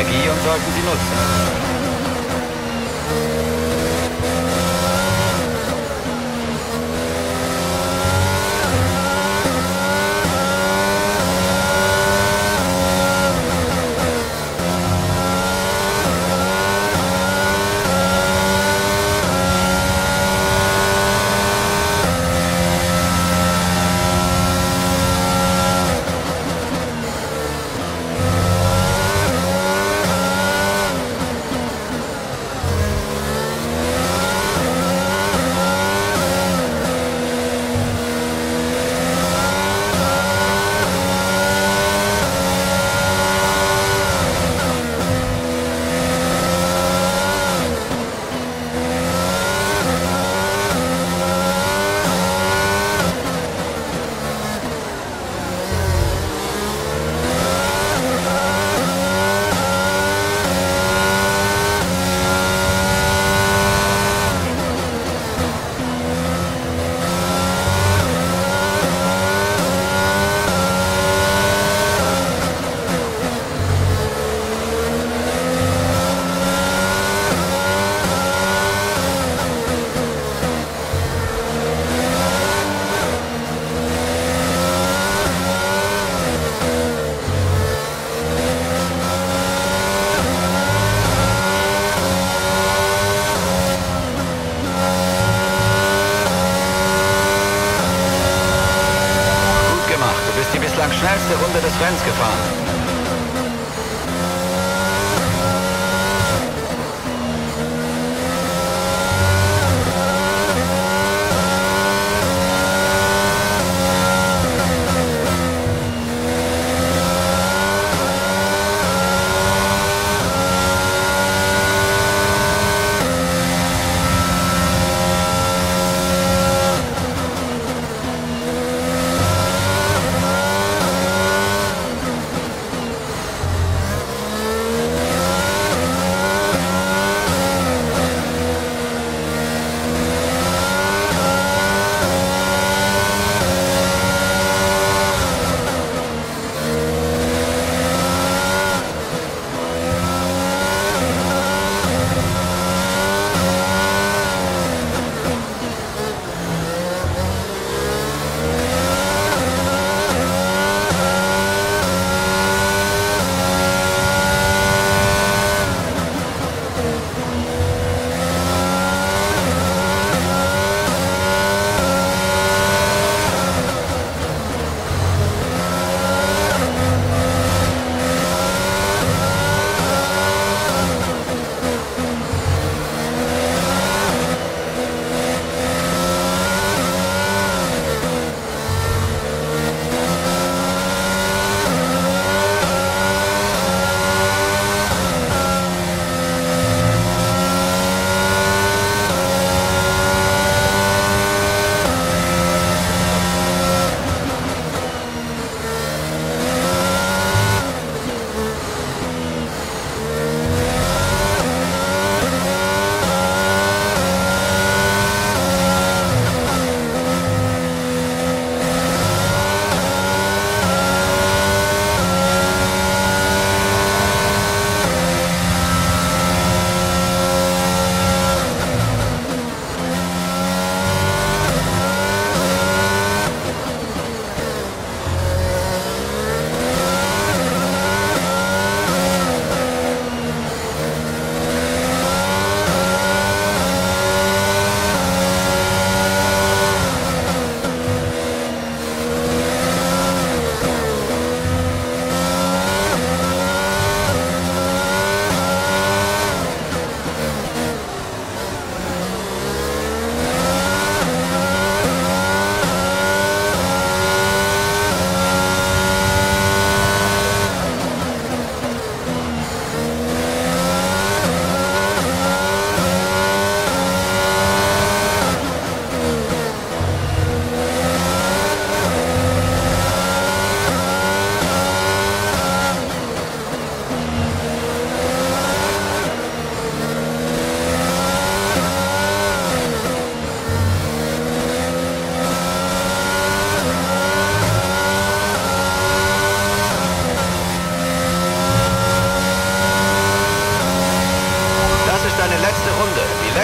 Energie und sollten sie nutzen. Die bislang schnellste Runde des Rennens gefahren.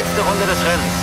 Letzte Runde des Rennens.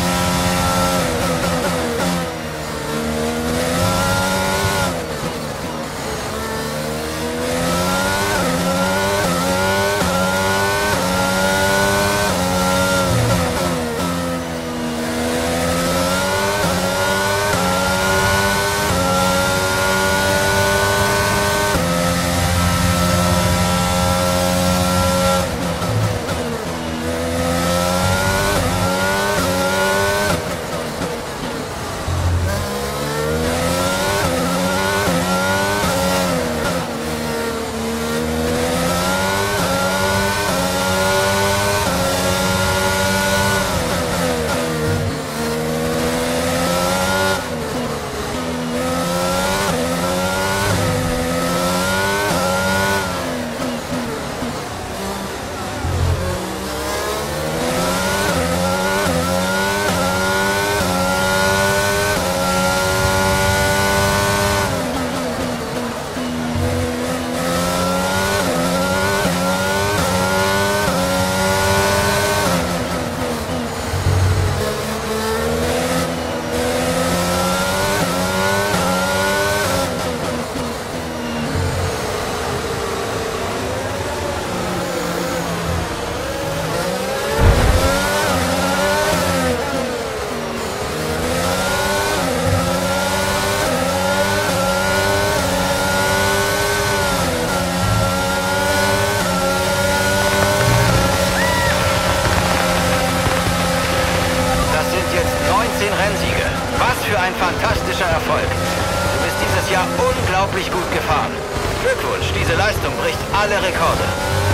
Rennsiege. Was für ein fantastischer Erfolg. Du bist dieses Jahr unglaublich gut gefahren. Glückwunsch, diese Leistung bricht alle Rekorde.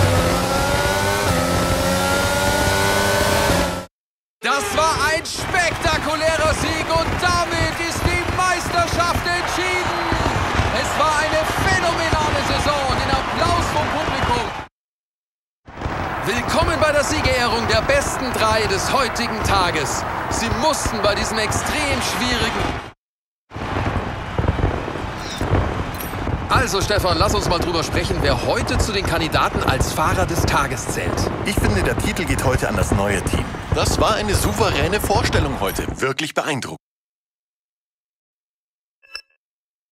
Das war ein spektakulärer Sieg und damit ist die Meisterschaft entschieden. Es war eine phänomenale Saison und den Applaus vom Publikum. Willkommen bei der Siegerehrung der besten 3 des heutigen Tages. Sie mussten bei diesem extrem schwierigen... Also Stefan, lass uns mal drüber sprechen, wer heute zu den Kandidaten als Fahrer des Tages zählt. Ich finde, der Titel geht heute an das neue Team. Das war eine souveräne Vorstellung heute. Wirklich beeindruckend.